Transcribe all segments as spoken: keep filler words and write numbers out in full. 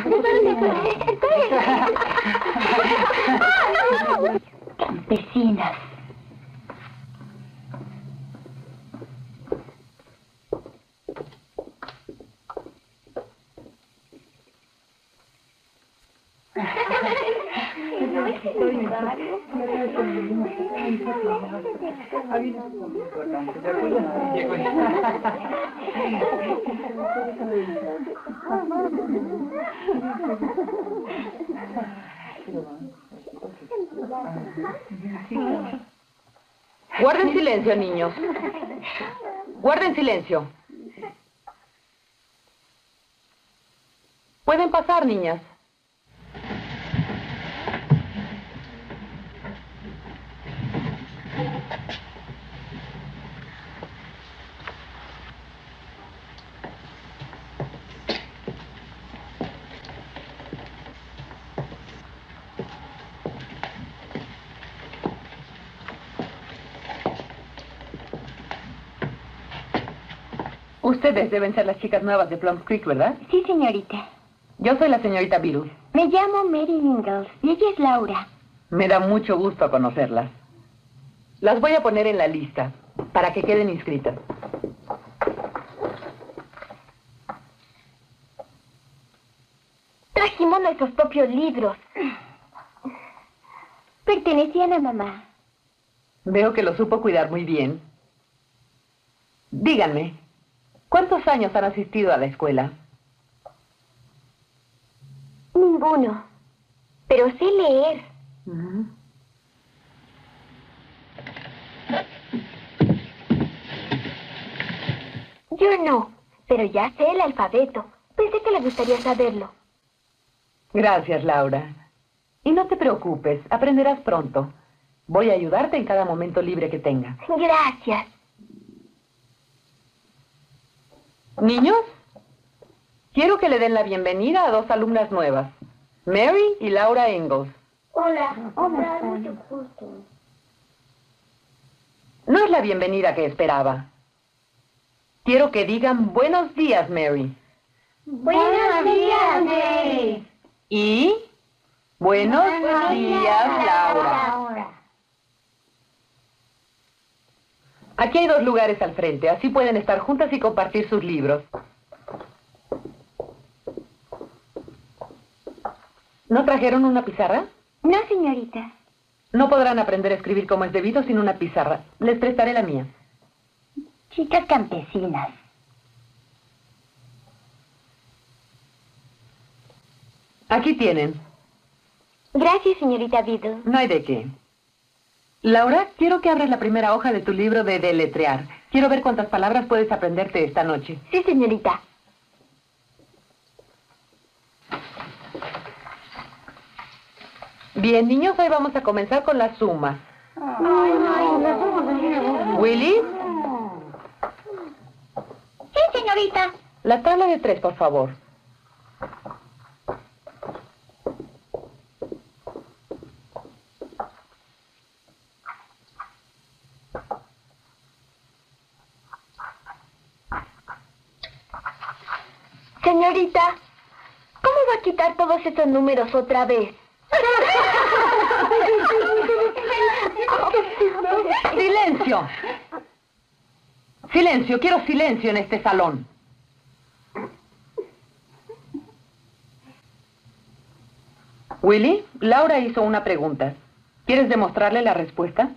Campesinas. Guarden silencio, niños. Guarden silencio. Pueden pasar, niñas. Ustedes deben ser las chicas nuevas de Plum Creek, ¿verdad? Sí, señorita. Yo soy la señorita Beatles. Me llamo Mary Ingalls y ella es Laura. Me da mucho gusto conocerlas. Las voy a poner en la lista para que queden inscritas. Trajimos nuestros propios libros. Pertenecían a mamá. Veo que lo supo cuidar muy bien. Díganme, ¿cuántos años han asistido a la escuela? Ninguno. Pero sé leer. Uh-huh. Yo no, pero ya sé el alfabeto. Pensé que le gustaría saberlo. Gracias, Laura. Y no te preocupes, aprenderás pronto. Voy a ayudarte en cada momento libre que tenga. Gracias. Niños, quiero que le den la bienvenida a dos alumnas nuevas, Mary y Laura Ingalls. Hola. Hola, mucho gusto. No es la bienvenida que esperaba. Quiero que digan buenos días, Mary. Buenos días, Mary. Y buenos, buenos días, días, Laura. Laura. Aquí hay dos lugares al frente, así pueden estar juntas y compartir sus libros. ¿No trajeron una pizarra? No, señorita. No podrán aprender a escribir como es debido sin una pizarra. Les prestaré la mía. Chicas campesinas. Aquí tienen. Gracias, señorita Beadle. No hay de qué. Laura, quiero que abras la primera hoja de tu libro de deletrear. Quiero ver cuántas palabras puedes aprenderte esta noche. Sí, señorita. Bien, niños, hoy vamos a comenzar con las sumas. ¿Willy? Sí, señorita. La tabla de tres, por favor. Señorita, ¿cómo va a quitar todos esos números otra vez? ¡Silencio! ¡Silencio! Quiero silencio en este salón. Willy, Laura hizo una pregunta. ¿Quieres demostrarle la respuesta?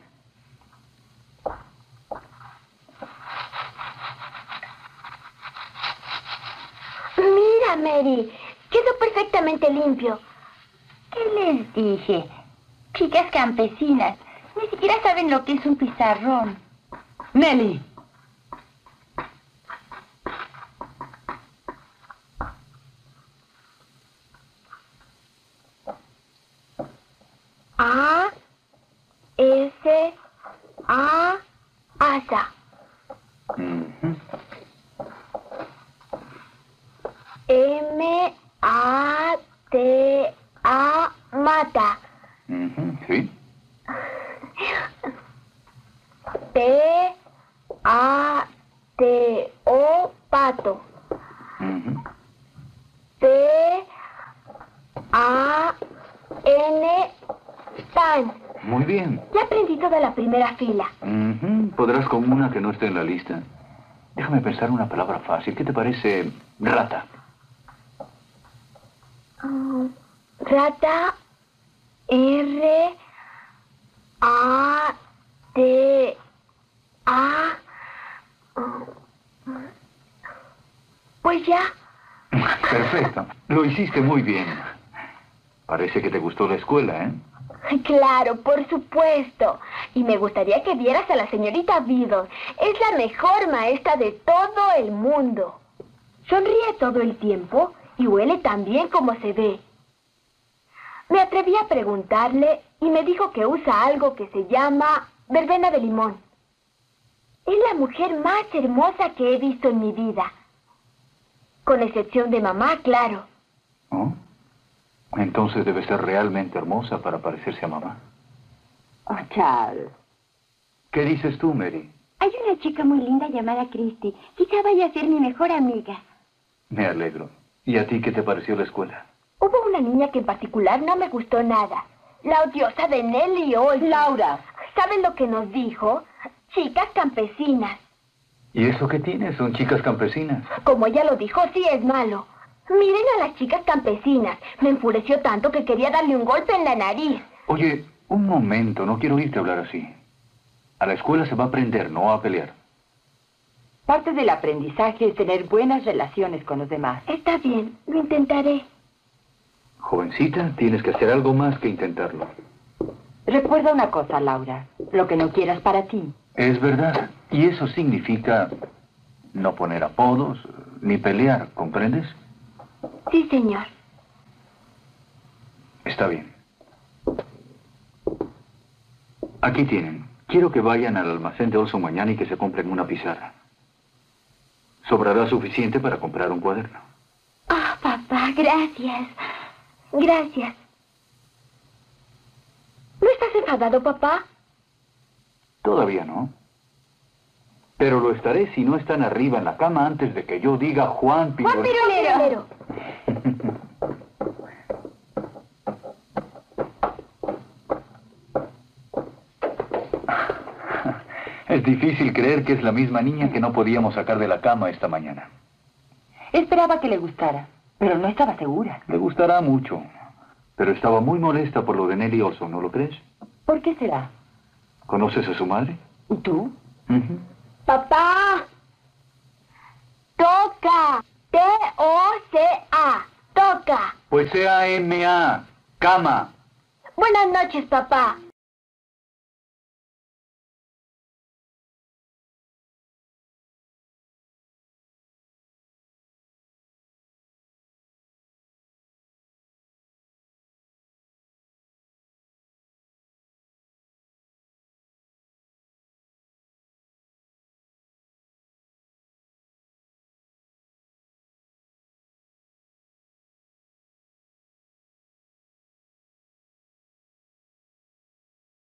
Mira, Mary, quedó perfectamente limpio. ¿Qué les dije? Chicas campesinas, ni siquiera saben lo que es un pizarrón. Nelly. A, S, A, asa. Uh-huh. M, A, T, A, mata. Uh-huh. Sí. P, A, T, O, pato. Uh-huh. P, N, pan. Muy bien. Ya aprendí toda la primera fila. Ujú. ¿Podrás con una que no esté en la lista? Déjame pensar una palabra fácil. ¿Qué te parece rata? Mm, rata, R, A, T, A. Pues ya. Perfecto. Lo hiciste muy bien. Parece que te gustó la escuela, ¿eh? Claro, por supuesto. Y me gustaría que vieras a la señorita Beadle. Es la mejor maestra de todo el mundo. Sonríe todo el tiempo y huele tan bien como se ve. Me atreví a preguntarle y me dijo que usa algo que se llama verbena de limón. Es la mujer más hermosa que he visto en mi vida. Con excepción de mamá, claro. ¿Oh? Entonces debe ser realmente hermosa para parecerse a mamá. Oh, Charles. ¿Qué dices tú, Mary? Hay una chica muy linda llamada Christy. Quizá vaya a ser mi mejor amiga. Me alegro. ¿Y a ti qué te pareció la escuela? Hubo una niña que en particular no me gustó nada. La odiosa de Nellie Olson. Laura. ¿Saben lo que nos dijo? Chicas campesinas. ¿Y eso qué tiene? Son chicas campesinas. Como ella lo dijo, sí es malo. Miren a las chicas campesinas. Me enfureció tanto que quería darle un golpe en la nariz. Oye, un momento, no quiero oírte hablar así. A la escuela se va a aprender, no a pelear. Parte del aprendizaje es tener buenas relaciones con los demás. Está bien, lo intentaré. Jovencita, tienes que hacer algo más que intentarlo. Recuerda una cosa, Laura. Lo que no quieras para ti. Es verdad. Y eso significa no poner apodos, ni pelear, ¿comprendes? Sí, señor. Está bien. Aquí tienen. Quiero que vayan al almacén de Olson mañana y que se compren una pizarra. Sobrará suficiente para comprar un cuaderno. Ah, papá, gracias. Gracias. ¿No estás enfadado, papá? Todavía no. Pero lo estaré si no están arriba en la cama antes de que yo diga Juan Pirulero. Juan Pirulero. Es difícil creer que es la misma niña que no podíamos sacar de la cama esta mañana. Esperaba que le gustara, pero no estaba segura. Le gustará mucho, pero estaba muy molesta por lo de Nellie Olson, ¿no lo crees? ¿Por qué será? ¿Conoces a su madre? ¿Y tú? Ujú. Papá. Toca. T O C A. Toca. Pues C A M A. Cama. Buenas noches, papá.